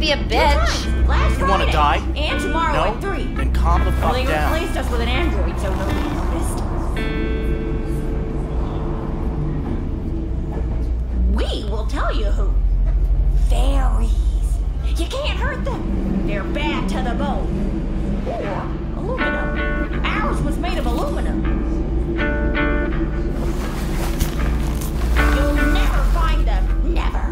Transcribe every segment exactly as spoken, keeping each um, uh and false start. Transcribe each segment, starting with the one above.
be a bitch. Last You wanna Friday. die? And tomorrow No? at three. Then calm the fuck Well, they down. replaced us with an android, so nobody noticed. We will tell you who. Fairies. You can't hurt them. They're bad to the bone. Or aluminum. Ours was made of aluminum. You'll never find them. Never.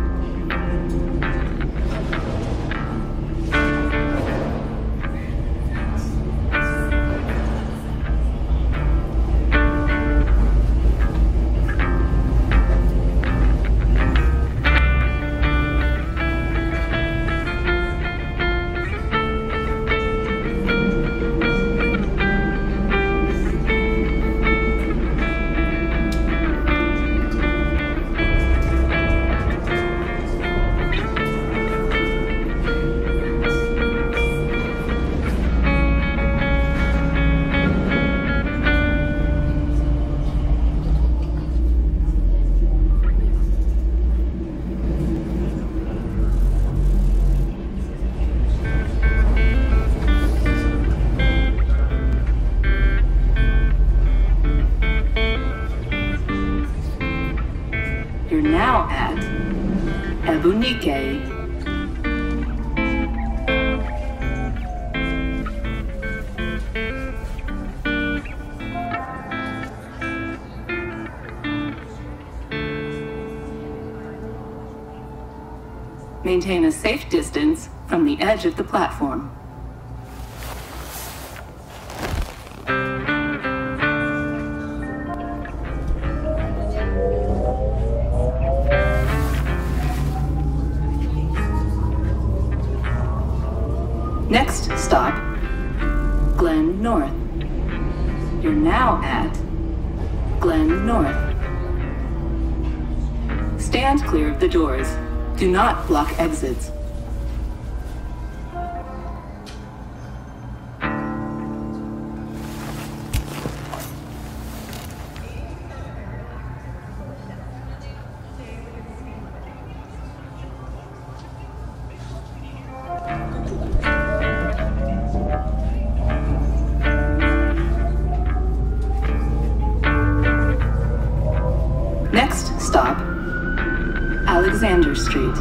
You're now at Ebunike. Maintain a safe distance from the edge of the platform. Next stop, Glen North. You're now at Glen North. Stand clear of the doors. Do not block exits. Next stop, Alexander Street.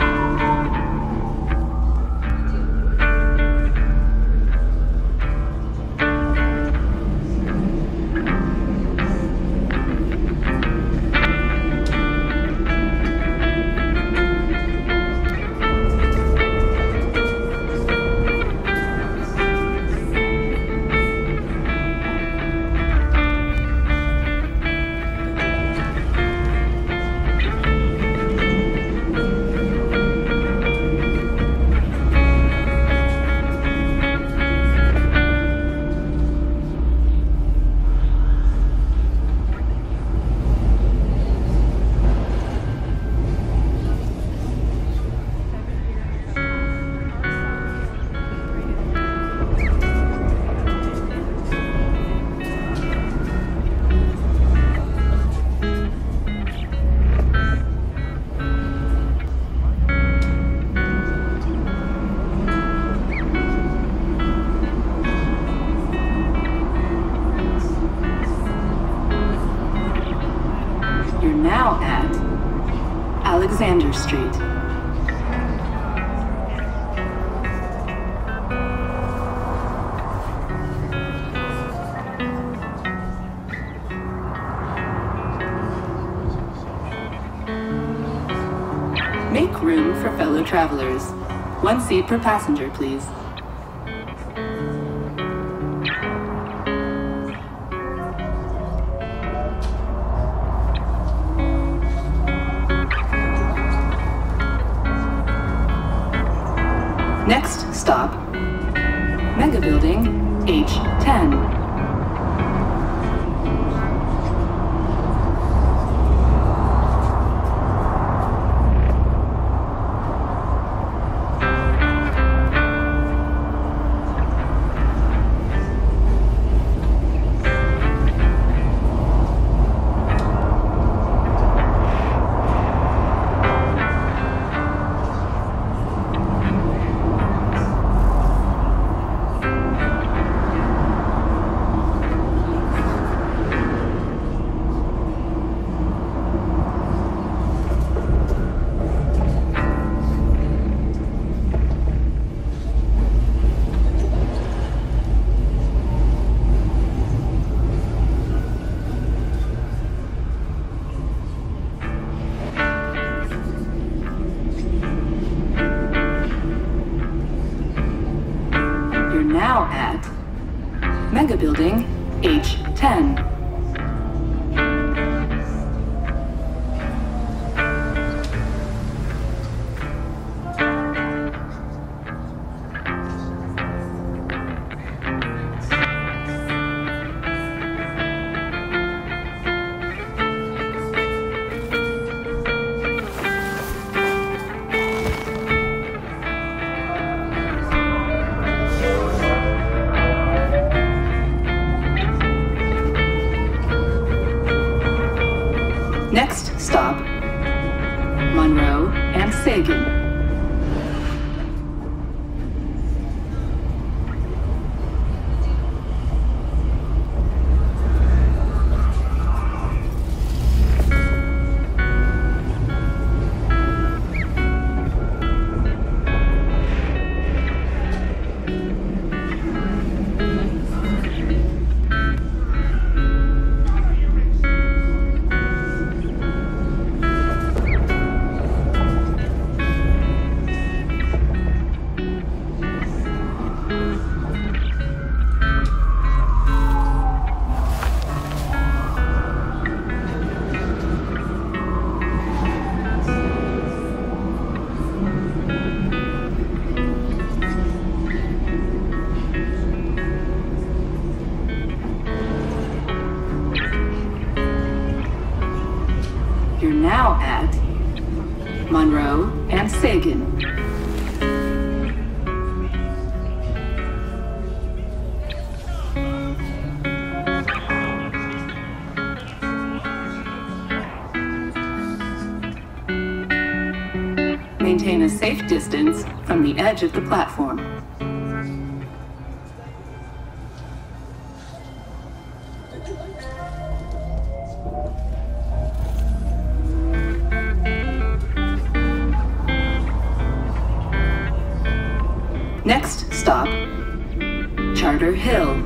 You're now at Alexander Street. Make room for fellow travelers. One seat per passenger, please. Next stop, Mega Building H ten. ten. Next stop, Monroe and Sagan. You're now at Monroe and Sagan. Maintain a safe distance from the edge of the platform. Next stop, Charter Hill.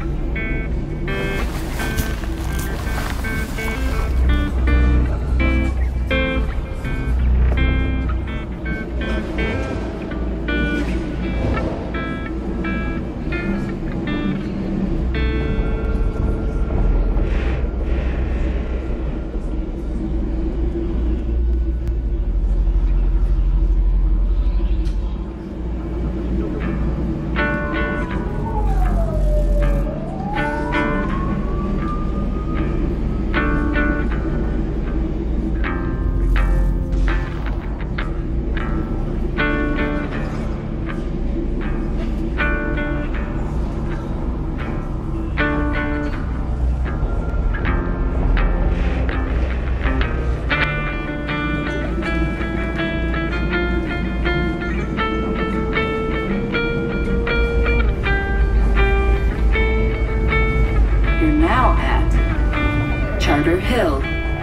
Charter Hill.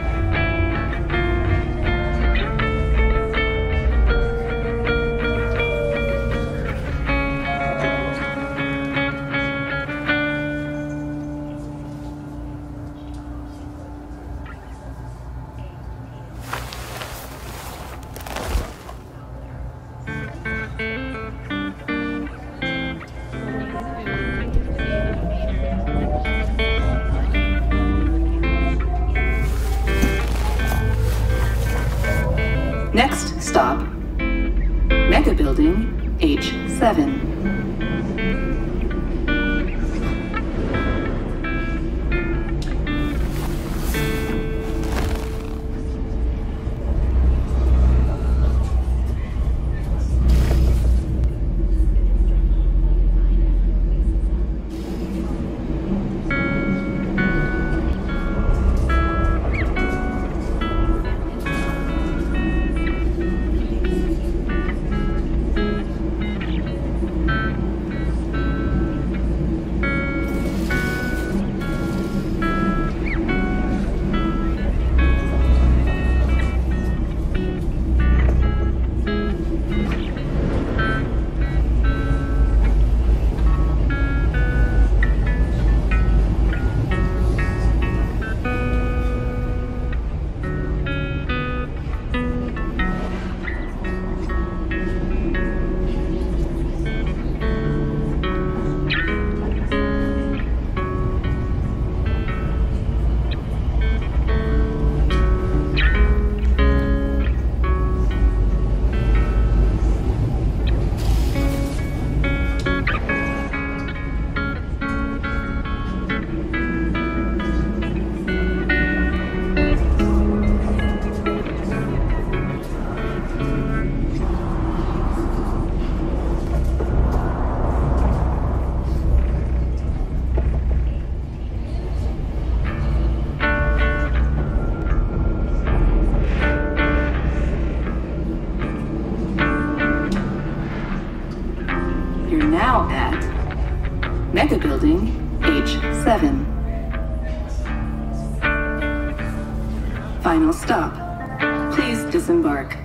Next stop, Mega Building H seven. We're now at Mega Building H seven. Final stop. Please disembark.